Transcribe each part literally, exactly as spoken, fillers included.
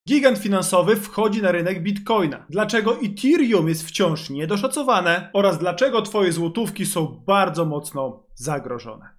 Gigant finansowy wchodzi na rynek Bitcoina. Dlaczego Ethereum jest wciąż niedoszacowane oraz dlaczego twoje złotówki są bardzo mocno zagrożone.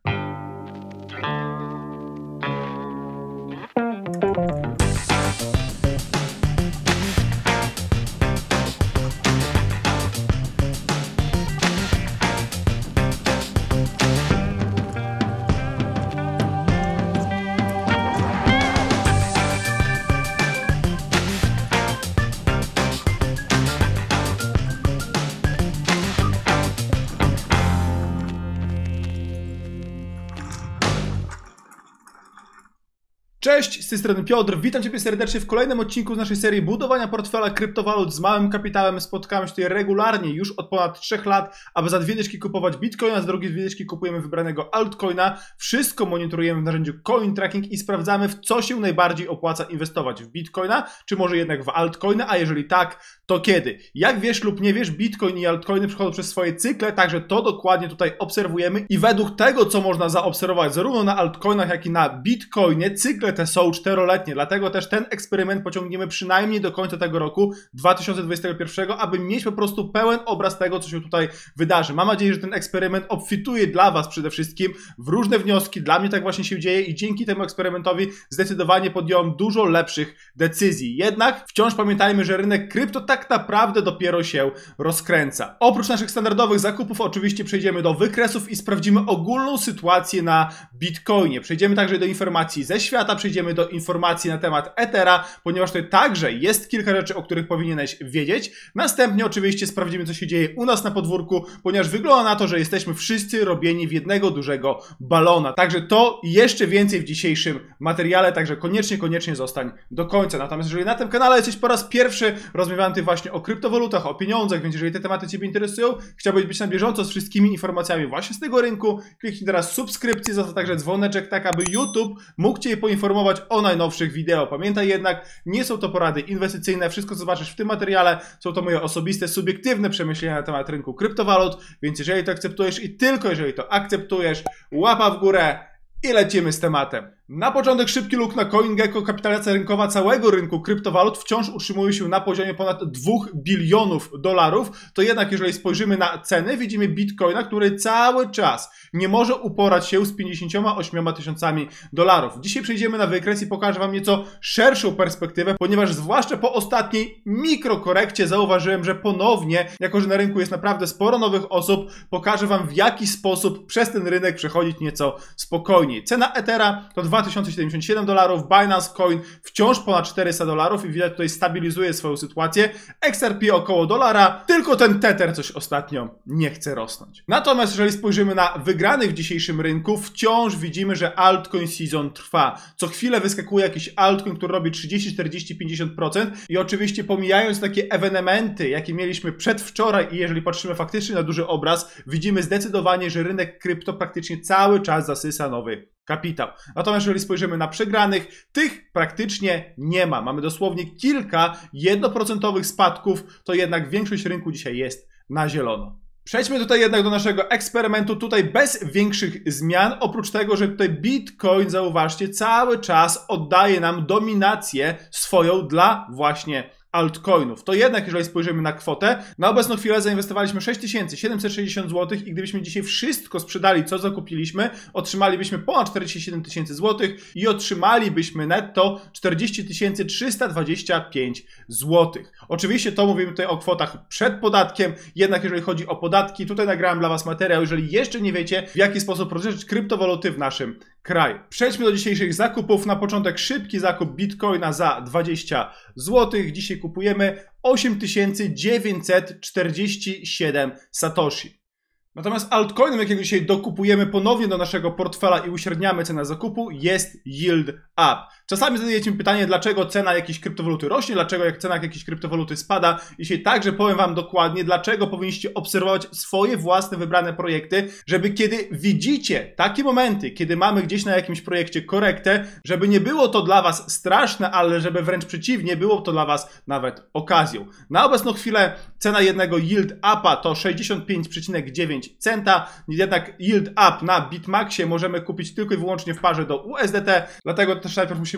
Cześć, z tej strony Piotr, witam Ciebie serdecznie w kolejnym odcinku z naszej serii budowania portfela kryptowalut z małym kapitałem. Spotkamy się tutaj regularnie już od ponad trzech lat, aby za dwie dyszki kupować bitcoina, za drugie dwie dyszki kupujemy wybranego altcoina. Wszystko monitorujemy w narzędziu Coin Tracking i sprawdzamy, w co się najbardziej opłaca inwestować, w bitcoina, czy może jednak w altcoina, a jeżeli tak, to kiedy. Jak wiesz lub nie wiesz, bitcoin i altcoiny przechodzą przez swoje cykle, także to dokładnie tutaj obserwujemy i według tego, co można zaobserwować zarówno na altcoinach, jak i na bitcoinie, cykle te są czteroletnie, dlatego też ten eksperyment pociągniemy przynajmniej do końca tego roku dwa tysiące dwudziestego pierwszego, aby mieć po prostu pełen obraz tego, co się tutaj wydarzy. Mam nadzieję, że ten eksperyment obfituje dla Was przede wszystkim w różne wnioski, dla mnie tak właśnie się dzieje i dzięki temu eksperymentowi zdecydowanie podjąłem dużo lepszych decyzji. Jednak wciąż pamiętajmy, że rynek krypto tak naprawdę dopiero się rozkręca. Oprócz naszych standardowych zakupów oczywiście przejdziemy do wykresów i sprawdzimy ogólną sytuację na Bitcoinie. Przejdziemy także do informacji ze świata, przejdziemy do informacji na temat Ethera, ponieważ tutaj także jest kilka rzeczy, o których powinieneś wiedzieć. Następnie oczywiście sprawdzimy, co się dzieje u nas na podwórku, ponieważ wygląda na to, że jesteśmy wszyscy robieni w jednego dużego balona. Także to i jeszcze więcej w dzisiejszym materiale, także koniecznie, koniecznie zostań do końca. Natomiast jeżeli na tym kanale jesteś po raz pierwszy, rozmawiamy tutaj właśnie o kryptowalutach, o pieniądzach, więc jeżeli te tematy Ciebie interesują, chciałbyś być na bieżąco z wszystkimi informacjami właśnie z tego rynku, kliknij teraz subskrypcję, zostaw także dzwoneczek, tak aby YouTube mógł Cię poinformować o najnowszych wideo. Pamiętaj jednak, nie są to porady inwestycyjne, wszystko co zobaczysz w tym materiale są to moje osobiste, subiektywne przemyślenia na temat rynku kryptowalut, więc jeżeli to akceptujesz i tylko jeżeli to akceptujesz, łapa w górę i lecimy z tematem. Na początek szybki look na CoinGecko. Kapitalizacja rynkowa całego rynku kryptowalut wciąż utrzymuje się na poziomie ponad dwóch bilionów dolarów. To jednak jeżeli spojrzymy na ceny, widzimy Bitcoina, który cały czas nie może uporać się z pięćdziesięcioma ośmioma tysiącami dolarów. Dzisiaj przejdziemy na wykres i pokażę Wam nieco szerszą perspektywę, ponieważ zwłaszcza po ostatniej mikrokorekcie zauważyłem, że ponownie, jako że na rynku jest naprawdę sporo nowych osób, pokażę Wam, w jaki sposób przez ten rynek przechodzić nieco spokojniej. Cena Ethera to dwa tysiące siedemdziesiąt siedem dolarów, Binance Coin wciąż ponad czterysta dolarów i widać tutaj stabilizuje swoją sytuację, X R P około dolara, tylko ten Tether coś ostatnio nie chce rosnąć. Natomiast jeżeli spojrzymy na wygranych w dzisiejszym rynku, wciąż widzimy, że altcoin season trwa. Co chwilę wyskakuje jakiś altcoin, który robi trzydzieści, czterdzieści, pięćdziesiąt procent i oczywiście pomijając takie ewenementy, jakie mieliśmy przedwczoraj i jeżeli patrzymy faktycznie na duży obraz, widzimy zdecydowanie, że rynek krypto praktycznie cały czas zasysa nowy kapitał. Natomiast jeżeli spojrzymy na przegranych, tych praktycznie nie ma. Mamy dosłownie kilka jednoprocentowych spadków, to jednak większość rynku dzisiaj jest na zielono. Przejdźmy tutaj jednak do naszego eksperymentu, tutaj bez większych zmian, oprócz tego, że tutaj Bitcoin, zauważcie, cały czas oddaje nam dominację swoją dla właśnie altcoinów. To jednak, jeżeli spojrzymy na kwotę, na obecną chwilę zainwestowaliśmy sześć tysięcy siedemset sześćdziesiąt złotych i gdybyśmy dzisiaj wszystko sprzedali, co zakupiliśmy, otrzymalibyśmy ponad czterdzieści siedem tysięcy złotych i otrzymalibyśmy netto czterdzieści tysięcy trzysta dwadzieścia pięć złotych. Oczywiście to mówimy tutaj o kwotach przed podatkiem, jednak jeżeli chodzi o podatki, tutaj nagrałem dla Was materiał, jeżeli jeszcze nie wiecie, w jaki sposób rozliczyć kryptowaluty w naszym kraju. Przejdźmy do dzisiejszych zakupów. Na początek szybki zakup Bitcoina za dwadzieścia złotych. Dzisiaj kupujemy osiem tysięcy dziewięćset czterdzieści siedem satoshi. Natomiast altcoinem, jakiego dzisiaj dokupujemy ponownie do naszego portfela i uśredniamy cenę zakupu, jest Yield Up. Czasami zadajecie mi pytanie, dlaczego cena jakiejś kryptowaluty rośnie, dlaczego jak cena jakiejś kryptowaluty spada. Dzisiaj także powiem Wam dokładnie, dlaczego powinniście obserwować swoje własne wybrane projekty, żeby kiedy widzicie takie momenty, kiedy mamy gdzieś na jakimś projekcie korektę, żeby nie było to dla Was straszne, ale żeby wręcz przeciwnie, było to dla Was nawet okazją. Na obecną chwilę cena jednego Yield Upa to sześćdziesiąt pięć przecinek dziewięć centa, jednak Yield Up na Bitmaxie możemy kupić tylko i wyłącznie w parze do U S D T, dlatego też najpierw musimy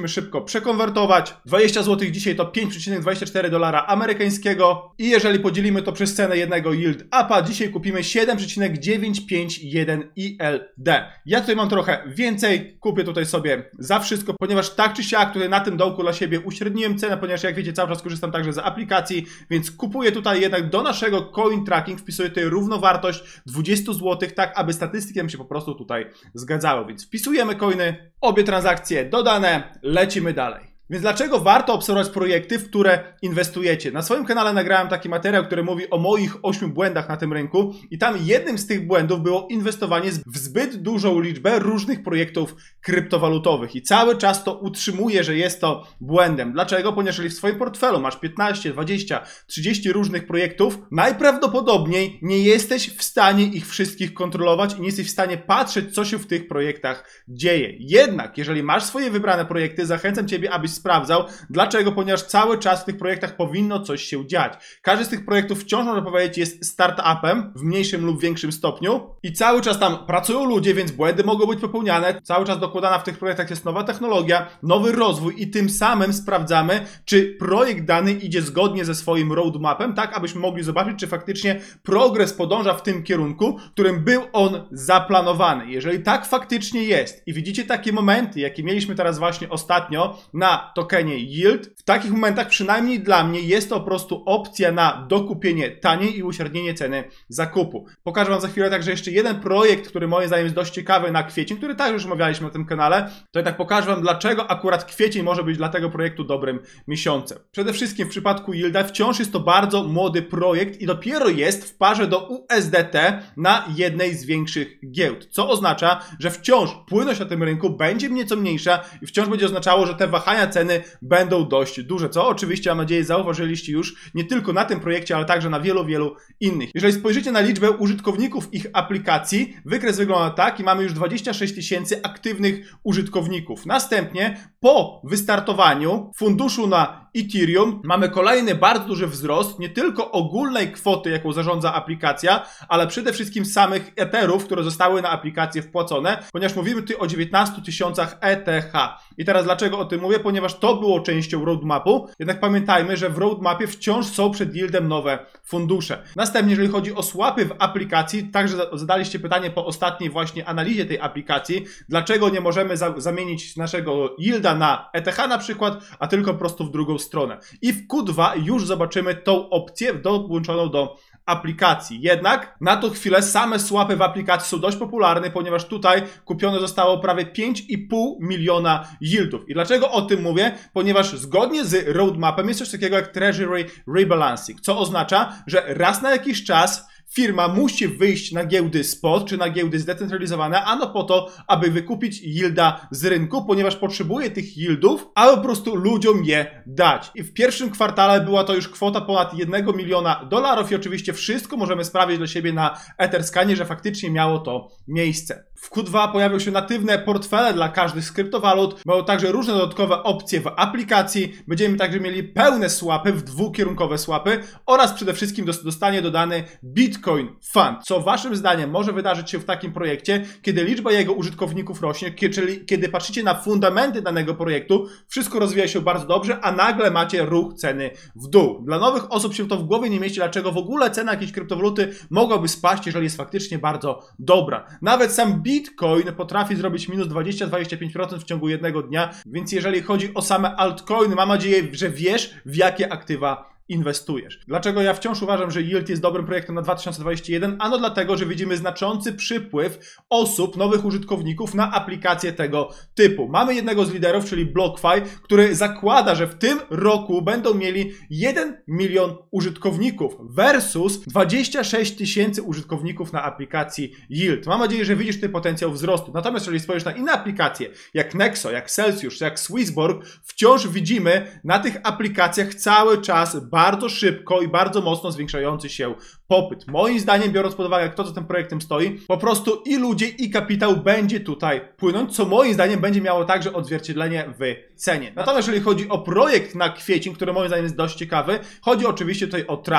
musimy szybko przekonwertować. dwadzieścia złotych dzisiaj to pięć przecinek dwadzieścia cztery dolara amerykańskiego i jeżeli podzielimy to przez cenę jednego yield upa, dzisiaj kupimy siedem przecinek dziewięćset pięćdziesiąt jeden I L D. Ja tutaj mam trochę więcej, kupię tutaj sobie za wszystko, ponieważ tak czy siak tutaj na tym dołku dla siebie uśredniłem cenę, ponieważ jak wiecie cały czas korzystam także z aplikacji, więc kupuję tutaj jednak do naszego coin tracking, wpisuję tutaj równowartość dwadzieścia złotych, tak aby statystyki nam się po prostu tutaj zgadzały, więc wpisujemy coiny, obie transakcje dodane, lecimy dalej. Więc dlaczego warto obserwować projekty, w które inwestujecie? Na swoim kanale nagrałem taki materiał, który mówi o moich ośmiu błędach na tym rynku i tam jednym z tych błędów było inwestowanie w zbyt dużą liczbę różnych projektów kryptowalutowych i cały czas to utrzymuję, że jest to błędem. Dlaczego? Ponieważ jeżeli w swoim portfelu masz piętnaście, dwadzieścia, trzydzieści różnych projektów, najprawdopodobniej nie jesteś w stanie ich wszystkich kontrolować i nie jesteś w stanie patrzeć, co się w tych projektach dzieje. Jednak, jeżeli masz swoje wybrane projekty, zachęcam Ciebie, abyś sprawdzał. Dlaczego? Ponieważ cały czas w tych projektach powinno coś się dziać. Każdy z tych projektów wciąż, można powiedzieć, jest startupem w mniejszym lub większym stopniu i cały czas tam pracują ludzie, więc błędy mogą być popełniane. Cały czas dokładana w tych projektach jest nowa technologia, nowy rozwój i tym samym sprawdzamy, czy projekt dany idzie zgodnie ze swoim roadmapem, tak abyśmy mogli zobaczyć, czy faktycznie progres podąża w tym kierunku, którym był on zaplanowany. Jeżeli tak faktycznie jest i widzicie takie momenty, jakie mieliśmy teraz właśnie ostatnio na tokenie Yield, w takich momentach przynajmniej dla mnie jest to po prostu opcja na dokupienie taniej i uśrednienie ceny zakupu. Pokażę Wam za chwilę także jeszcze jeden projekt, który moim zdaniem jest dość ciekawy na kwiecień, który także już omawialiśmy na tym kanale. To jednak pokażę Wam, dlaczego akurat kwiecień może być dla tego projektu dobrym miesiącem. Przede wszystkim w przypadku Yielda wciąż jest to bardzo młody projekt i dopiero jest w parze do U S D T na jednej z większych giełd, co oznacza, że wciąż płynność na tym rynku będzie nieco mniejsza i wciąż będzie oznaczało, że te wahania ceny będą dość duże, co oczywiście mam nadzieję zauważyliście już nie tylko na tym projekcie, ale także na wielu, wielu innych. Jeżeli spojrzycie na liczbę użytkowników ich aplikacji, wykres wygląda tak i mamy już dwadzieścia sześć tysięcy aktywnych użytkowników. Następnie po wystartowaniu funduszu na Ethereum mamy kolejny bardzo duży wzrost nie tylko ogólnej kwoty, jaką zarządza aplikacja, ale przede wszystkim samych etherów, które zostały na aplikację wpłacone, ponieważ mówimy tutaj o dziewiętnastu tysiącach E T H. I teraz dlaczego o tym mówię? Ponieważ to było częścią roadmapu, jednak pamiętajmy, że w roadmapie wciąż są przed Yieldem nowe fundusze. Następnie, jeżeli chodzi o swapy w aplikacji, także zadaliście pytanie po ostatniej właśnie analizie tej aplikacji, dlaczego nie możemy za zamienić naszego Yielda na E T H na przykład, a tylko po prostu w drugą stronę. I w Q dwa już zobaczymy tą opcję dołączoną do aplikacji. Jednak na tą chwilę same swapy w aplikacji są dość popularne, ponieważ tutaj kupione zostało prawie pięć i pół miliona yieldów. I dlaczego o tym mówię? Ponieważ zgodnie z roadmapem jest coś takiego jak Treasury Rebalancing, co oznacza, że raz na jakiś czas firma musi wyjść na giełdy spot, czy na giełdy zdecentralizowane, ano po to, aby wykupić yielda z rynku, ponieważ potrzebuje tych yieldów, aby po prostu ludziom je dać. I w pierwszym kwartale była to już kwota ponad jednego miliona dolarów i oczywiście wszystko możemy sprawdzić dla siebie na Etherscanie, że faktycznie miało to miejsce. W Q dwa pojawią się natywne portfele dla każdych z kryptowalut, będą także różne dodatkowe opcje w aplikacji, będziemy także mieli pełne swapy, w dwukierunkowe swapy oraz przede wszystkim dostanie dodany Bitcoin Fund. Co waszym zdaniem może wydarzyć się w takim projekcie, kiedy liczba jego użytkowników rośnie, czyli kiedy patrzycie na fundamenty danego projektu, wszystko rozwija się bardzo dobrze, a nagle macie ruch ceny w dół. Dla nowych osób się to w głowie nie mieści, dlaczego w ogóle cena jakiejś kryptowaluty mogłaby spaść, jeżeli jest faktycznie bardzo dobra. Nawet sam Bitcoin potrafi zrobić minus dwadzieścia do dwudziestu pięciu procent w ciągu jednego dnia, więc jeżeli chodzi o same altcoiny, mam nadzieję, że wiesz, w jakie aktywa inwestujesz. Dlaczego ja wciąż uważam, że Yield jest dobrym projektem na dwa tysiące dwudziesty pierwszy? Ano dlatego, że widzimy znaczący przypływ osób, nowych użytkowników na aplikacje tego typu. Mamy jednego z liderów, czyli BlockFi, który zakłada, że w tym roku będą mieli jeden milion użytkowników versus dwadzieścia sześć tysięcy użytkowników na aplikacji Yield. Mam nadzieję, że widzisz ten potencjał wzrostu. Natomiast jeżeli spojrzysz na inne aplikacje, jak Nexo, jak Celsius, jak Swissborg, wciąż widzimy na tych aplikacjach cały czas bardzo szybko i bardzo mocno zwiększający się popyt. Moim zdaniem, biorąc pod uwagę, kto za tym projektem stoi, po prostu i ludzie, i kapitał będzie tutaj płynąć, co moim zdaniem będzie miało także odzwierciedlenie w cenie. Natomiast jeżeli chodzi o projekt na kwiecień, który moim zdaniem jest dość ciekawy, chodzi oczywiście tutaj o Trust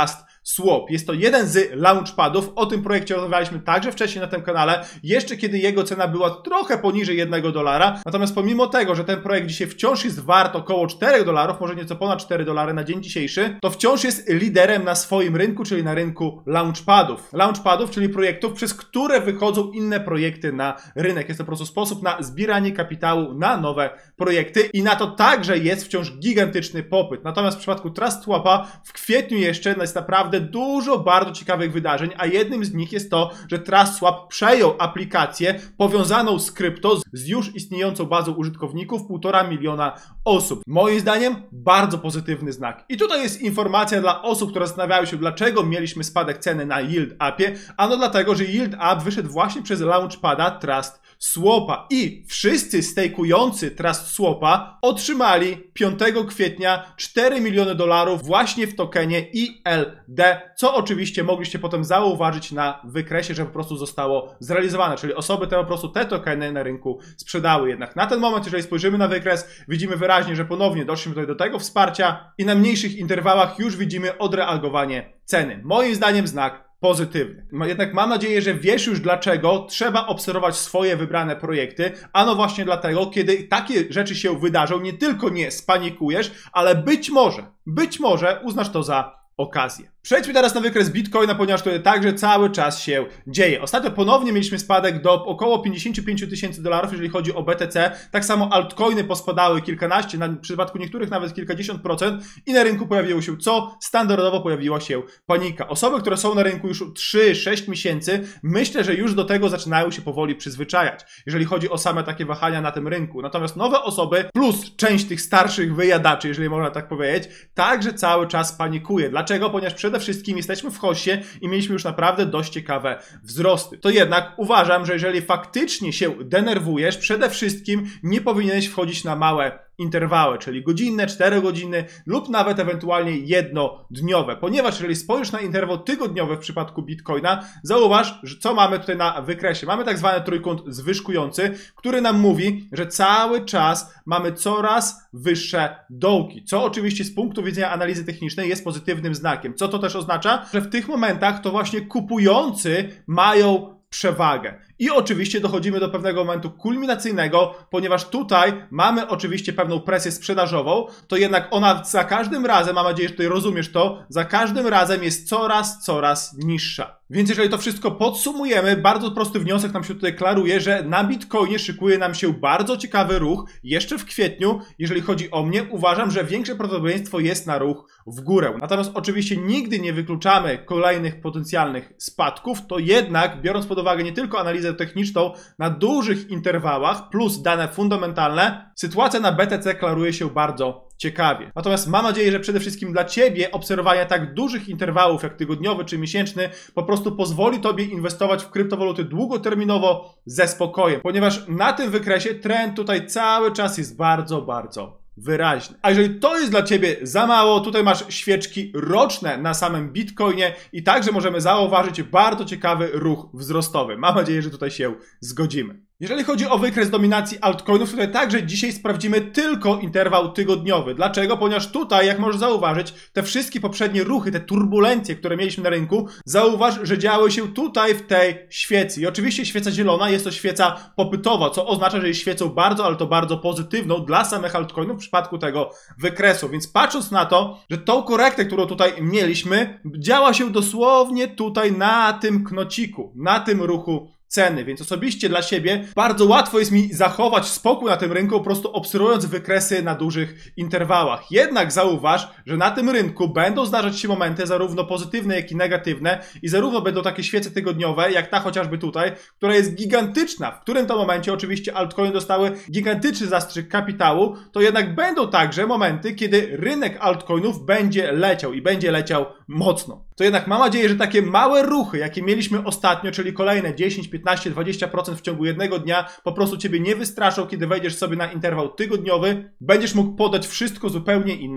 Swap. Jest to jeden z launchpadów. O tym projekcie rozmawialiśmy także wcześniej na tym kanale, jeszcze kiedy jego cena była trochę poniżej jednego dolara. Natomiast pomimo tego, że ten projekt dzisiaj wciąż jest wart około czterech dolarów, może nieco ponad cztery dolary na dzień dzisiejszy, to wciąż jest liderem na swoim rynku, czyli na rynku launchpadów. Launchpadów, czyli projektów, przez które wychodzą inne projekty na rynek. Jest to po prostu sposób na zbieranie kapitału na nowe projekty i na to także jest wciąż gigantyczny popyt. Natomiast w przypadku TrustSwapa w kwietniu jeszcze jest naprawdę dużo bardzo ciekawych wydarzeń, a jednym z nich jest to, że TrustSwap przejął aplikację powiązaną z krypto z już istniejącą bazą użytkowników półtora miliona osób. Moim zdaniem bardzo pozytywny znak. I tutaj jest informacja dla osób, które zastanawiały się, dlaczego mieliśmy spadek ceny na Yield Appie. Ano dlatego, że Yield App wyszedł właśnie przez launchpada TrustSwapa i wszyscy stejkujący TrustSwapa otrzymali piątego kwietnia cztery miliony dolarów właśnie w tokenie I L D, co oczywiście mogliście potem zauważyć na wykresie, że po prostu zostało zrealizowane, czyli osoby te po prostu te tokeny na rynku sprzedały. Jednak na ten moment, jeżeli spojrzymy na wykres, widzimy wyraźnie, że ponownie doszliśmy tutaj do tego wsparcia i na mniejszych interwałach już widzimy odreagowanie ceny. Moim zdaniem znak pozytywny. Jednak mam nadzieję, że wiesz już dlaczego trzeba obserwować swoje wybrane projekty. Ano właśnie dlatego, kiedy takie rzeczy się wydarzą, nie tylko nie spanikujesz, ale być może, być może uznasz to za okazję. Przejdźmy teraz na wykres Bitcoina, ponieważ tutaj także cały czas się dzieje. Ostatnio ponownie mieliśmy spadek do około pięćdziesięciu pięciu tysięcy dolarów, jeżeli chodzi o B T C. Tak samo altcoiny pospadały kilkanaście, na, w przypadku niektórych nawet kilkadziesiąt procent i na rynku pojawiło się co? Standardowo pojawiła się panika. Osoby, które są na rynku już trzy sześć miesięcy, myślę, że już do tego zaczynają się powoli przyzwyczajać, jeżeli chodzi o same takie wahania na tym rynku. Natomiast nowe osoby, plus część tych starszych wyjadaczy, jeżeli można tak powiedzieć, także cały czas panikuje. Dlaczego? Ponieważ przede wszystkim jesteśmy w hoście i mieliśmy już naprawdę dość ciekawe wzrosty. To jednak uważam, że jeżeli faktycznie się denerwujesz, przede wszystkim nie powinieneś wchodzić na małe interwały, czyli godzinne, cztery godziny lub nawet ewentualnie jednodniowe, ponieważ jeżeli spojrzysz na interwał tygodniowy w przypadku Bitcoina, zauważ, że co mamy tutaj na wykresie. Mamy tak zwany trójkąt zwyżkujący, który nam mówi, że cały czas mamy coraz wyższe dołki, co oczywiście z punktu widzenia analizy technicznej jest pozytywnym znakiem. Co to też oznacza? Że w tych momentach to właśnie kupujący mają przewagę. I oczywiście dochodzimy do pewnego momentu kulminacyjnego, ponieważ tutaj mamy oczywiście pewną presję sprzedażową, to jednak ona za każdym razem, mam nadzieję, że tutaj rozumiesz to, za każdym razem jest coraz, coraz niższa. Więc jeżeli to wszystko podsumujemy, bardzo prosty wniosek nam się tutaj klaruje, że na Bitcoinie szykuje nam się bardzo ciekawy ruch. Jeszcze w kwietniu, jeżeli chodzi o mnie, uważam, że większe prawdopodobieństwo jest na ruch w górę. Natomiast oczywiście nigdy nie wykluczamy kolejnych potencjalnych spadków, to jednak biorąc pod uwagę nie tylko analizę techniczną na dużych interwałach plus dane fundamentalne, sytuacja na B T C klaruje się bardzo ciekawie. Natomiast mam nadzieję, że przede wszystkim dla Ciebie obserwowanie tak dużych interwałów jak tygodniowy czy miesięczny po prostu pozwoli Tobie inwestować w kryptowaluty długoterminowo ze spokojem, ponieważ na tym wykresie trend tutaj cały czas jest bardzo, bardzo wyraźny. A jeżeli to jest dla Ciebie za mało, tutaj masz świeczki roczne na samym Bitcoinie i także możemy zauważyć bardzo ciekawy ruch wzrostowy. Mam nadzieję, że tutaj się zgodzimy. Jeżeli chodzi o wykres dominacji altcoinów, tutaj także dzisiaj sprawdzimy tylko interwał tygodniowy. Dlaczego? Ponieważ tutaj, jak możesz zauważyć, te wszystkie poprzednie ruchy, te turbulencje, które mieliśmy na rynku, zauważ, że działy się tutaj w tej świecy. I oczywiście świeca zielona jest to świeca popytowa, co oznacza, że jest świecą bardzo, ale to bardzo pozytywną dla samych altcoinów w przypadku tego wykresu. Więc patrząc na to, że tą korektę, którą tutaj mieliśmy, działa się dosłownie tutaj na tym knociku, na tym ruchu ceny, więc osobiście dla siebie bardzo łatwo jest mi zachować spokój na tym rynku, po prostu obserwując wykresy na dużych interwałach. Jednak zauważ, że na tym rynku będą zdarzać się momenty zarówno pozytywne, jak i negatywne i zarówno będą takie świece tygodniowe, jak ta chociażby tutaj, która jest gigantyczna, w którym to momencie oczywiście altcoiny dostały gigantyczny zastrzyk kapitału, to jednak będą także momenty, kiedy rynek altcoinów będzie leciał i będzie leciał mocno. To jednak mam nadzieję, że takie małe ruchy, jakie mieliśmy ostatnio, czyli kolejne dziesięć, piętnaście, dwadzieścia procent w ciągu jednego dnia, po prostu Ciebie nie wystraszą, kiedy wejdziesz sobie na interwał tygodniowy, będziesz mógł podać wszystko zupełnie innej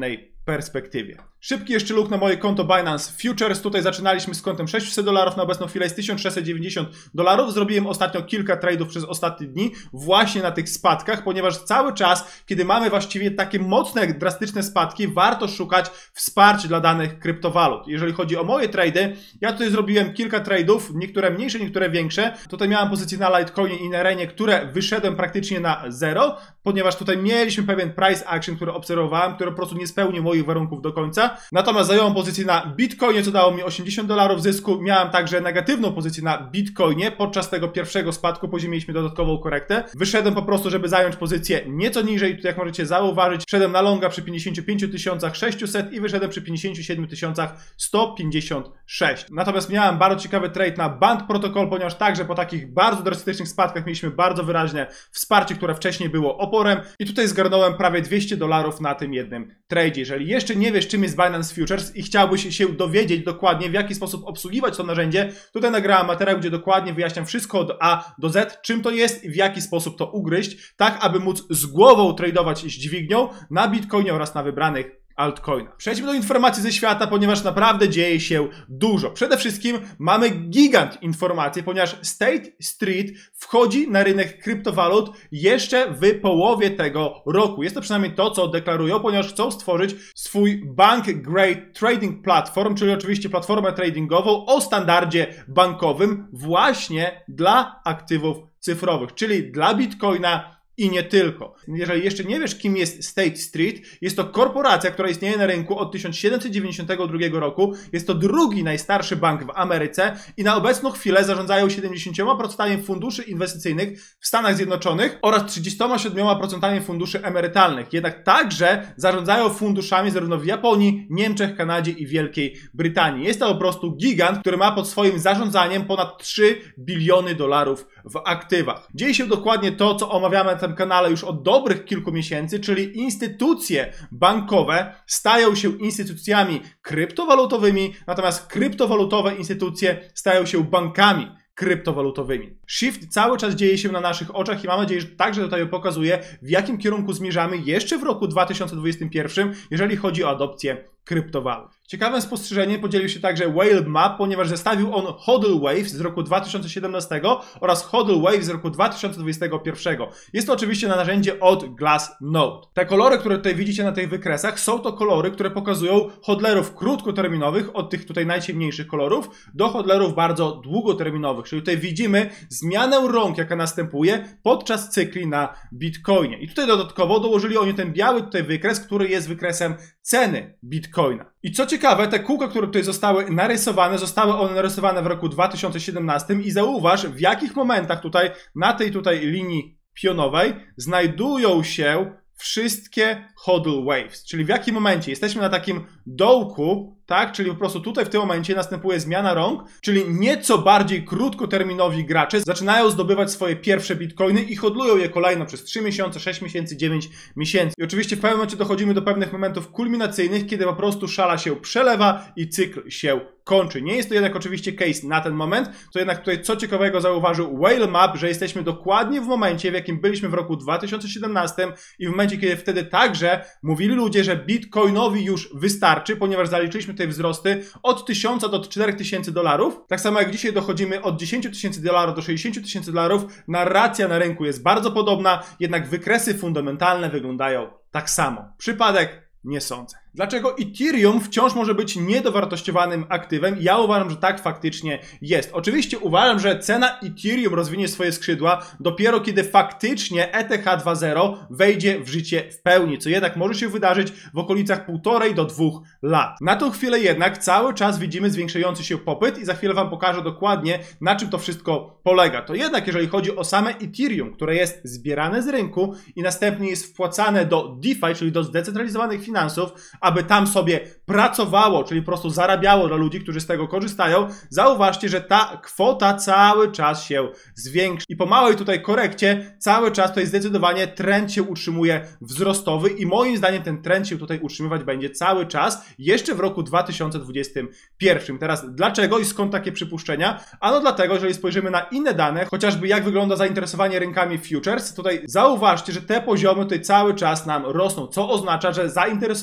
perspektywie. Szybki jeszcze look na moje konto Binance Futures. Tutaj zaczynaliśmy z kontem sześćset dolarów, na obecną chwilę jest tysiąc sześćset dziewięćdziesiąt dolarów. Zrobiłem ostatnio kilka trade'ów przez ostatnie dni właśnie na tych spadkach, ponieważ cały czas, kiedy mamy właściwie takie mocne, drastyczne spadki, warto szukać wsparcia dla danych kryptowalut. Jeżeli chodzi o moje trade'y, ja tutaj zrobiłem kilka trade'ów, niektóre mniejsze, niektóre większe. Tutaj miałem pozycje na Litecoinie i na Renie, które wyszedłem praktycznie na zero, ponieważ tutaj mieliśmy pewien price action, który obserwowałem, który po prostu nie spełnił moich warunków do końca. Natomiast zająłem pozycję na Bitcoinie, co dało mi osiemdziesiąt dolarów zysku. Miałem także negatywną pozycję na Bitcoinie podczas tego pierwszego spadku, później mieliśmy dodatkową korektę. Wyszedłem po prostu, żeby zająć pozycję nieco niżej. Tutaj jak możecie zauważyć, wszedłem na longa przy pięćdziesięciu pięciu tysiącach sześciuset i wyszedłem przy pięćdziesięciu siedmiu tysiącach sto pięćdziesiąt sześć. Natomiast miałem bardzo ciekawy trade na Band Protocol, ponieważ także po takich bardzo drastycznych spadkach mieliśmy bardzo wyraźne wsparcie, które wcześniej było oporem i tutaj zgarnąłem prawie dwieście dolarów na tym jednym trade. Jeżeli jeszcze nie wiesz, czym jest Binance Futures i chciałbyś się dowiedzieć dokładnie, w jaki sposób obsługiwać to narzędzie, tutaj nagrałem materiał, gdzie dokładnie wyjaśniam wszystko od A do Z, czym to jest i w jaki sposób to ugryźć, tak aby móc z głową tradować z dźwignią na Bitcoinie oraz na wybranych altcoina. Przejdźmy do informacji ze świata, ponieważ naprawdę dzieje się dużo. Przede wszystkim mamy gigant informacji, ponieważ State Street wchodzi na rynek kryptowalut jeszcze w połowie tego roku. Jest to przynajmniej to, co deklarują, ponieważ chcą stworzyć swój Bank Grade Trading Platform, czyli oczywiście platformę tradingową o standardzie bankowym właśnie dla aktywów cyfrowych, czyli dla Bitcoina i nie tylko. Jeżeli jeszcze nie wiesz, kim jest State Street, jest to korporacja, która istnieje na rynku od tysiąc siedemset dziewięćdziesiątego drugiego roku. Jest to drugi najstarszy bank w Ameryce i na obecną chwilę zarządzają siedemdziesięcioma procentami funduszy inwestycyjnych w Stanach Zjednoczonych oraz trzydziestoma siedmioma procentami funduszy emerytalnych. Jednak także zarządzają funduszami zarówno w Japonii, Niemczech, Kanadzie i Wielkiej Brytanii. Jest to po prostu gigant, który ma pod swoim zarządzaniem ponad trzy biliony dolarów w aktywach. Dzieje się dokładnie to, co omawiamy na tym kanale już od dobrych kilku miesięcy, czyli instytucje bankowe stają się instytucjami kryptowalutowymi, natomiast kryptowalutowe instytucje stają się bankami kryptowalutowymi. Shift cały czas dzieje się na naszych oczach i mam nadzieję, że także tutaj pokazuje, w jakim kierunku zmierzamy jeszcze w roku dwa tysiące dwudziestym pierwszym, jeżeli chodzi o adopcję kryptowalut. Ciekawym spostrzeżeniem podzielił się także Whale Map, ponieważ zestawił on Hodl Waves z roku dwa tysiące siedemnastego oraz Hodl Waves z roku dwa tysiące dwudziestego pierwszego. Jest to oczywiście na narzędzie od Glassnode. Te kolory, które tutaj widzicie na tych wykresach, są to kolory, które pokazują hodlerów krótkoterminowych, od tych tutaj najciemniejszych kolorów, do hodlerów bardzo długoterminowych. Czyli tutaj widzimy zmianę rąk, jaka następuje podczas cykli na Bitcoinie. I tutaj dodatkowo dołożyli oni ten biały tutaj wykres, który jest wykresem ceny Bitcoina. I co ciekawe, te kółka, które tutaj zostały narysowane, zostały one narysowane w roku dwa tysiące siedemnastym i zauważ, w jakich momentach tutaj na tej tutaj linii pionowej znajdują się wszystkie hodl waves, czyli w jakim momencie jesteśmy na takim dołku, tak, czyli po prostu tutaj w tym momencie następuje zmiana rąk, czyli nieco bardziej krótkoterminowi gracze zaczynają zdobywać swoje pierwsze bitcoiny i hodlują je kolejno przez trzy miesiące, sześć miesięcy, dziewięć miesięcy. I oczywiście w pewnym momencie dochodzimy do pewnych momentów kulminacyjnych, kiedy po prostu szala się przelewa i cykl się kończy. Nie jest to jednak oczywiście case na ten moment, to jednak tutaj co ciekawego zauważył Whale Map, że jesteśmy dokładnie w momencie, w jakim byliśmy w roku dwa tysiące siedemnastym i w momencie, kiedy wtedy także mówili ludzie, że bitcoinowi już wystarczy, ponieważ zaliczyliśmy tutaj wzrosty od tysiąca do czterech tysięcy dolarów. Tak samo jak dzisiaj dochodzimy od dziesięciu tysięcy dolarów do sześćdziesięciu tysięcy dolarów, narracja na rynku jest bardzo podobna, jednak wykresy fundamentalne wyglądają tak samo. Przypadek? Nie sądzę. Dlaczego Ethereum wciąż może być niedowartościowanym aktywem? Ja uważam, że tak faktycznie jest. Oczywiście uważam, że cena Ethereum rozwinie swoje skrzydła dopiero kiedy faktycznie E T H dwa zero wejdzie w życie w pełni, co jednak może się wydarzyć w okolicach półtorej do dwóch lat. Na tą chwilę jednak cały czas widzimy zwiększający się popyt i za chwilę wam pokażę dokładnie, na czym to wszystko polega. To jednak jeżeli chodzi o same Ethereum, które jest zbierane z rynku i następnie jest wpłacane do DeFi, czyli do zdecentralizowanych finansów, aby tam sobie pracowało, czyli po prostu zarabiało dla ludzi, którzy z tego korzystają, zauważcie, że ta kwota cały czas się zwiększa. I po małej tutaj korekcie cały czas tutaj zdecydowanie trend się utrzymuje wzrostowy i moim zdaniem ten trend się tutaj utrzymywać będzie cały czas, jeszcze w roku dwa tysiące dwudziestym pierwszym. Teraz dlaczego i skąd takie przypuszczenia? Ano dlatego, jeżeli spojrzymy na inne dane, chociażby jak wygląda zainteresowanie rynkami futures, tutaj zauważcie, że te poziomy tutaj cały czas nam rosną, co oznacza, że zainteresowanie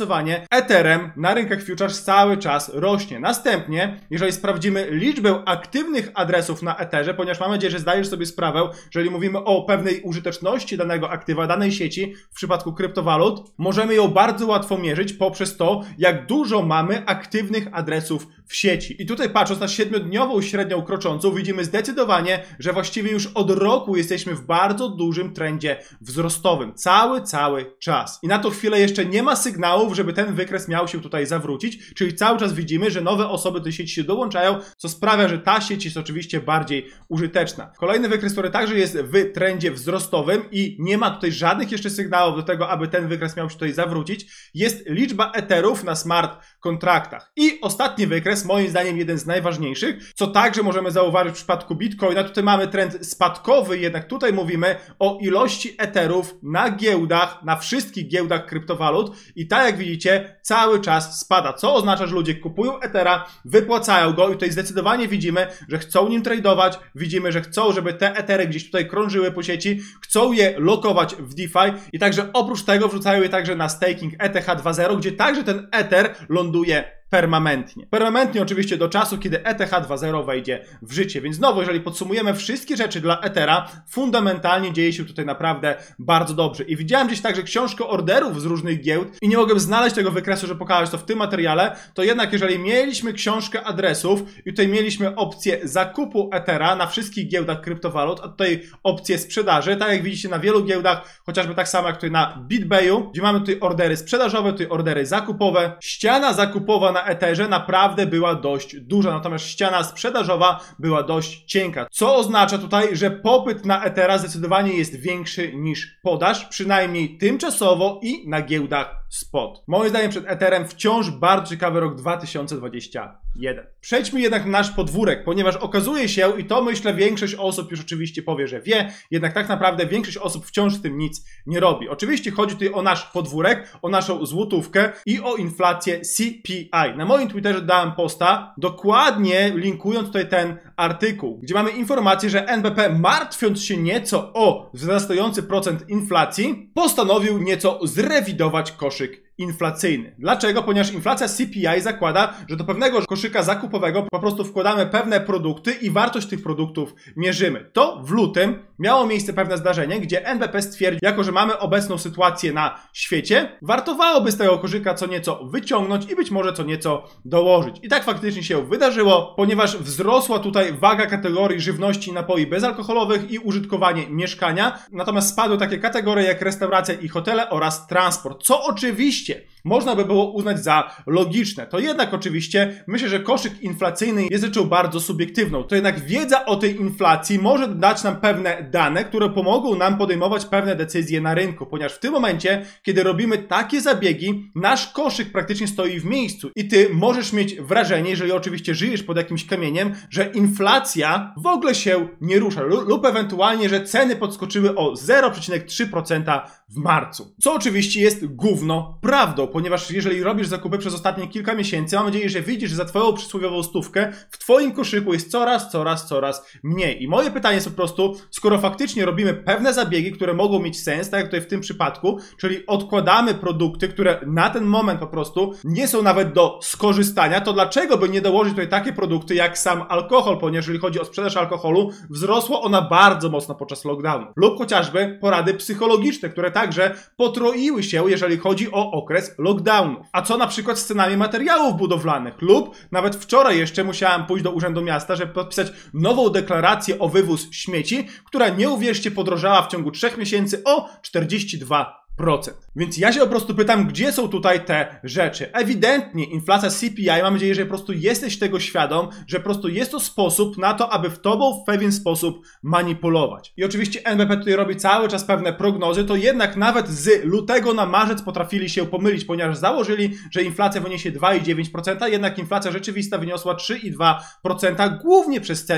Etherem na rynkach futures cały czas rośnie. Następnie, jeżeli sprawdzimy liczbę aktywnych adresów na Etherze, ponieważ mam nadzieję, że zdajesz sobie sprawę, jeżeli mówimy o pewnej użyteczności danego aktywa, danej sieci, w przypadku kryptowalut, możemy ją bardzo łatwo mierzyć poprzez to, jak dużo mamy aktywnych adresów w sieci. I tutaj patrząc na siedmiodniową średnią kroczącą, widzimy zdecydowanie, że właściwie już od roku jesteśmy w bardzo dużym trendzie wzrostowym. Cały, cały czas. I na tą chwilę jeszcze nie ma sygnałów, żeby ten wykres miał się tutaj zawrócić, czyli cały czas widzimy, że nowe osoby do sieci się dołączają, co sprawia, że ta sieć jest oczywiście bardziej użyteczna. Kolejny wykres, który także jest w trendzie wzrostowym i nie ma tutaj żadnych jeszcze sygnałów do tego, aby ten wykres miał się tutaj zawrócić, jest liczba Etherów na smart kontraktach. I ostatni wykres, moim zdaniem jeden z najważniejszych, co także możemy zauważyć w przypadku Bitcoina. Tutaj mamy trend spadkowy, jednak tutaj mówimy o ilości Etherów na giełdach, na wszystkich giełdach kryptowalut i tak jak widzicie, cały czas spada, co oznacza, że ludzie kupują Ethera, wypłacają go i tutaj zdecydowanie widzimy, że chcą nim tradować, widzimy, że chcą, żeby te Ethery gdzieś tutaj krążyły po sieci, chcą je lokować w DeFi i także oprócz tego wrzucają je także na staking E T H dwa zero, gdzie także ten Ether ląduje permanentnie. Permanentnie oczywiście do czasu, kiedy E T H dwa zero wejdzie w życie. Więc znowu, jeżeli podsumujemy wszystkie rzeczy dla Ethera, fundamentalnie dzieje się tutaj naprawdę bardzo dobrze. I widziałem gdzieś także książkę orderów z różnych giełd i nie mogłem znaleźć tego wykresu, żeby pokazać to w tym materiale, to jednak jeżeli mieliśmy książkę adresów i tutaj mieliśmy opcję zakupu Ethera na wszystkich giełdach kryptowalut, a tutaj opcję sprzedaży, tak jak widzicie na wielu giełdach, chociażby tak samo jak tutaj na BitBayu, gdzie mamy tutaj ordery sprzedażowe, tutaj ordery zakupowe. Ściana zakupowa na Etherze naprawdę była dość duża, natomiast ściana sprzedażowa była dość cienka, co oznacza tutaj, że popyt na Ethera zdecydowanie jest większy niż podaż, przynajmniej tymczasowo i na giełdach spot. Moim zdaniem przed Etherem wciąż bardzo ciekawy rok dwa tysiące dwudziesty pierwszy. Przejdźmy jednak na nasz podwórek, ponieważ okazuje się, i to myślę większość osób już oczywiście powie, że wie, jednak tak naprawdę większość osób wciąż z tym nic nie robi. Oczywiście chodzi tutaj o nasz podwórek, o naszą złotówkę i o inflację C P I. Na moim Twitterze dałem posta, dokładnie linkując tutaj ten artykuł, gdzie mamy informację, że N B P, martwiąc się nieco o wzrastający procent inflacji, postanowił nieco zrewidować koszyk inflacyjny. Dlaczego? Ponieważ inflacja C P I zakłada, że do pewnego koszyka zakupowego po prostu wkładamy pewne produkty i wartość tych produktów mierzymy. To w lutym miało miejsce pewne zdarzenie, gdzie N B P stwierdził, jako że mamy obecną sytuację na świecie, wartowałoby z tego koszyka co nieco wyciągnąć i być może co nieco dołożyć. I tak faktycznie się wydarzyło, ponieważ wzrosła tutaj waga kategorii żywności i napoi bezalkoholowych i użytkowanie mieszkania, natomiast spadły takie kategorie jak restauracja i hotele oraz transport, co oczywiście można by było uznać za logiczne. To jednak oczywiście myślę, że koszyk inflacyjny jest rzeczą bardzo subiektywną. To jednak wiedza o tej inflacji może dać nam pewne dane, które pomogą nam podejmować pewne decyzje na rynku, ponieważ w tym momencie, kiedy robimy takie zabiegi, nasz koszyk praktycznie stoi w miejscu i ty możesz mieć wrażenie, jeżeli oczywiście żyjesz pod jakimś kamieniem, że inflacja w ogóle się nie rusza lub ewentualnie, że ceny podskoczyły o zero przecinek trzy procent w marcu. Co oczywiście jest gówno prawdą, ponieważ jeżeli robisz zakupy przez ostatnie kilka miesięcy, mam nadzieję, że widzisz, że za twoją przysłowiową stówkę w twoim koszyku jest coraz, coraz, coraz mniej. I moje pytanie jest po prostu, skoro faktycznie robimy pewne zabiegi, które mogą mieć sens, tak jak tutaj w tym przypadku, czyli odkładamy produkty, które na ten moment po prostu nie są nawet do skorzystania, to dlaczego by nie dołożyć tutaj takie produkty jak sam alkohol, ponieważ jeżeli chodzi o sprzedaż alkoholu, wzrosła ona bardzo mocno podczas lockdownu. Lub chociażby porady psychologiczne, które także potroiły się, jeżeli chodzi o okres lockdownów. A co na przykład z cenami materiałów budowlanych? Lub nawet wczoraj jeszcze musiałem pójść do Urzędu Miasta, żeby podpisać nową deklarację o wywóz śmieci, która, nie uwierzcie, podrożała w ciągu trzech miesięcy o czterdzieści dwa procent. Więc ja się po prostu pytam, gdzie są tutaj te rzeczy. Ewidentnie inflacja C P I, mam nadzieję, że po prostu jesteś tego świadom, że po prostu jest to sposób na to, aby w tobą w pewien sposób manipulować. I oczywiście N B P tutaj robi cały czas pewne prognozy, to jednak nawet z lutego na marzec potrafili się pomylić, ponieważ założyli, że inflacja wyniesie dwa przecinek dziewięć procent, jednak inflacja rzeczywista wyniosła trzy przecinek dwa procent, głównie przez ceny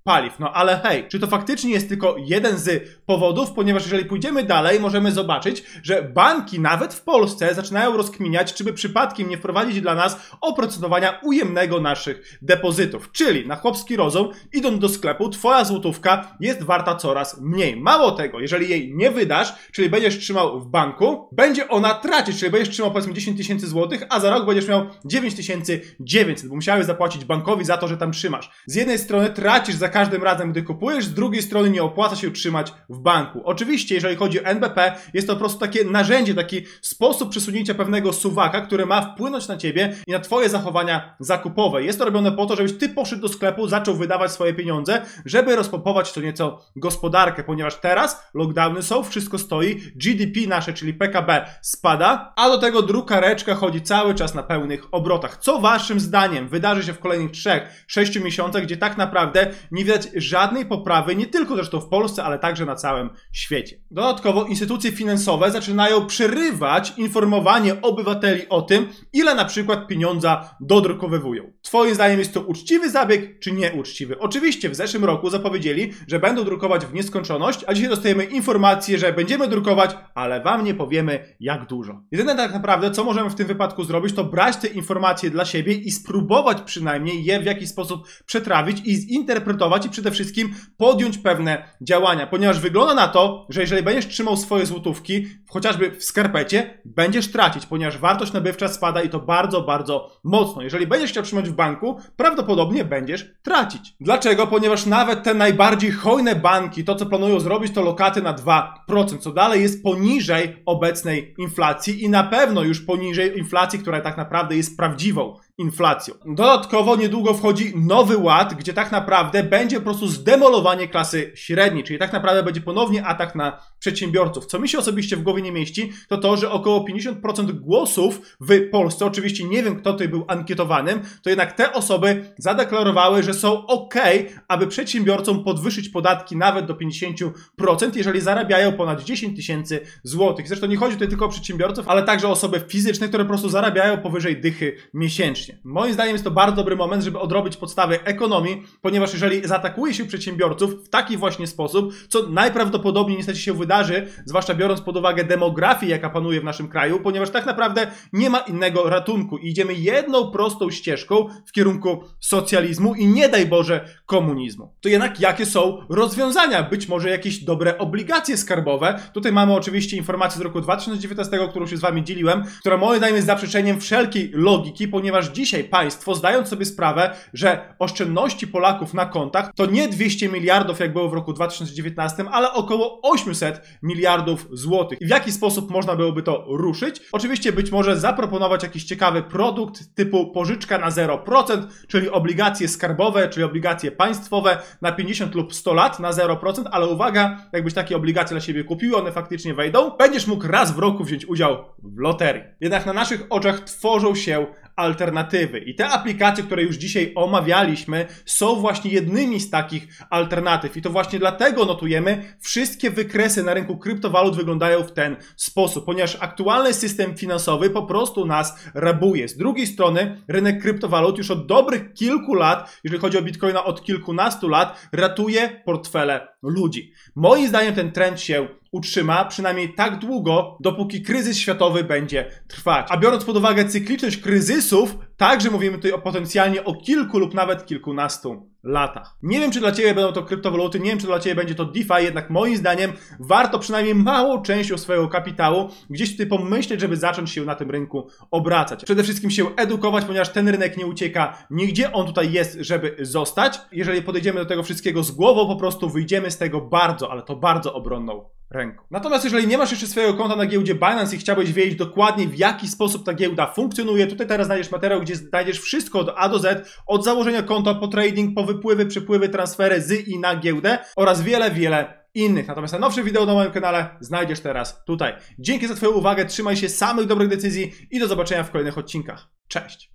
paliw. No ale hej, czy to faktycznie jest tylko jeden z powodów, ponieważ jeżeli pójdziemy dalej, możemy zobaczyć, że banki nawet w Polsce zaczynają rozkminiać, czy by przypadkiem nie wprowadzić dla nas oprocentowania ujemnego naszych depozytów. Czyli na chłopski rozum, idąc do sklepu, twoja złotówka jest warta coraz mniej. Mało tego, jeżeli jej nie wydasz, czyli będziesz trzymał w banku, będzie ona tracić, czyli będziesz trzymał powiedzmy dziesięć tysięcy złotych, a za rok będziesz miał dziewięć tysięcy dziewięćset, bo musiałeś zapłacić bankowi za to, że tam trzymasz. Z jednej strony tracisz za każdym razem, gdy kupujesz, z drugiej strony nie opłaca się trzymać w banku. Oczywiście, jeżeli chodzi o N B P, jest to po prostu takie narzędzie, taki sposób przesunięcia pewnego suwaka, który ma wpłynąć na ciebie i na twoje zachowania zakupowe. Jest to robione po to, żebyś ty poszedł do sklepu, zaczął wydawać swoje pieniądze, żeby rozpompować co nieco gospodarkę, ponieważ teraz lockdowny są, wszystko stoi, G D P nasze, czyli P K B spada, a do tego drukareczka chodzi cały czas na pełnych obrotach. Co waszym zdaniem wydarzy się w kolejnych trzech sześciu miesiącach, gdzie tak naprawdę nie widać żadnej poprawy, nie tylko zresztą w Polsce, ale także na całym świecie. Dodatkowo instytucje finansowe zaczynają przerywać informowanie obywateli o tym, ile na przykład pieniądza dodrukowywują. Twoim zdaniem jest to uczciwy zabieg, czy nieuczciwy? Oczywiście w zeszłym roku zapowiedzieli, że będą drukować w nieskończoność, a dzisiaj dostajemy informację, że będziemy drukować, ale wam nie powiemy jak dużo. Jedyne tak naprawdę, co możemy w tym wypadku zrobić, to brać te informacje dla siebie i spróbować przynajmniej je w jakiś sposób przetrawić i zinterpretować i przede wszystkim podjąć pewne działania, ponieważ wygląda na to, że jeżeli będziesz trzymał swoje złotówki, chociażby w skarpecie, będziesz tracić, ponieważ wartość nabywcza spada i to bardzo, bardzo mocno. Jeżeli będziesz chciał trzymać w banku, prawdopodobnie będziesz tracić. Dlaczego? Ponieważ nawet te najbardziej hojne banki, to co planują zrobić, to lokaty na dwa procent, co dalej jest poniżej obecnej inflacji i na pewno już poniżej inflacji, która tak naprawdę jest prawdziwą inflacją. Dodatkowo niedługo wchodzi nowy ład, gdzie tak naprawdę będzie po prostu zdemolowanie klasy średniej, czyli tak naprawdę będzie ponownie atak na przedsiębiorców. Co mi się osobiście w głowie nie mieści, to to, że około pięćdziesiąt procent głosów w Polsce, oczywiście nie wiem kto tutaj był ankietowanym, to jednak te osoby zadeklarowały, że są ok, aby przedsiębiorcom podwyższyć podatki nawet do pięćdziesiąt procent, jeżeli zarabiają ponad dziesięć tysięcy złotych. Zresztą nie chodzi tutaj tylko o przedsiębiorców, ale także o osoby fizyczne, które po prostu zarabiają powyżej dychy miesięcznie. Moim zdaniem jest to bardzo dobry moment, żeby odrobić podstawy ekonomii, ponieważ jeżeli zaatakuje się przedsiębiorców w taki właśnie sposób, co najprawdopodobniej niestety się wydarzy, zwłaszcza biorąc pod uwagę demografię, jaka panuje w naszym kraju, ponieważ tak naprawdę nie ma innego ratunku i idziemy jedną prostą ścieżką w kierunku socjalizmu i nie daj Boże komunizmu. To jednak jakie są rozwiązania? Być może jakieś dobre obligacje skarbowe. Tutaj mamy oczywiście informację z roku dwa tysiące dziewiętnastego, którą się z wami dzieliłem, która moim zdaniem jest zaprzeczeniem wszelkiej logiki, ponieważ dzisiaj państwo, zdając sobie sprawę, że oszczędności Polaków na kontach to nie dwieście miliardów, jak było w roku dwa tysiące dziewiętnastym, ale około osiemset miliardów złotych. I w jaki sposób można byłoby to ruszyć? Oczywiście być może zaproponować jakiś ciekawy produkt typu pożyczka na zero procent, czyli obligacje skarbowe, czyli obligacje państwowe na pięćdziesiąt lub sto lat na zero procent, ale uwaga, jakbyś takie obligacje dla siebie kupił, one faktycznie wejdą, będziesz mógł raz w roku wziąć udział w loterii. Jednak na naszych oczach tworzą się alternatywy. I te aplikacje, które już dzisiaj omawialiśmy, są właśnie jednymi z takich alternatyw. I to właśnie dlatego notujemy, wszystkie wykresy na rynku kryptowalut wyglądają w ten sposób, ponieważ aktualny system finansowy po prostu nas rabuje. Z drugiej strony rynek kryptowalut już od dobrych kilku lat, jeżeli chodzi o Bitcoina od kilkunastu lat, ratuje portfele ludzi. Moim zdaniem ten trend się utrzyma przynajmniej tak długo, dopóki kryzys światowy będzie trwać. A biorąc pod uwagę cykliczność kryzysów, także mówimy tutaj o potencjalnie o kilku lub nawet kilkunastu latach. Nie wiem, czy dla Ciebie będą to kryptowaluty, nie wiem, czy dla Ciebie będzie to DeFi, jednak moim zdaniem warto przynajmniej małą częścią swojego kapitału gdzieś tutaj pomyśleć, żeby zacząć się na tym rynku obracać. Przede wszystkim się edukować, ponieważ ten rynek nie ucieka nigdzie, on tutaj jest, żeby zostać. Jeżeli podejdziemy do tego wszystkiego z głową, po prostu wyjdziemy z tego bardzo, ale to bardzo obronną ręką. Natomiast jeżeli nie masz jeszcze swojego konta na giełdzie Binance i chciałbyś wiedzieć dokładnie, w jaki sposób ta giełda funkcjonuje, tutaj teraz znajdziesz materiał, gdzie znajdziesz wszystko od A do Z, od założenia konta po trading, po wypływy, przepływy, transfery z i na giełdę oraz wiele, wiele innych. Natomiast najnowsze wideo na moim kanale znajdziesz teraz tutaj. Dzięki za Twoją uwagę, trzymaj się samych dobrych decyzji i do zobaczenia w kolejnych odcinkach. Cześć!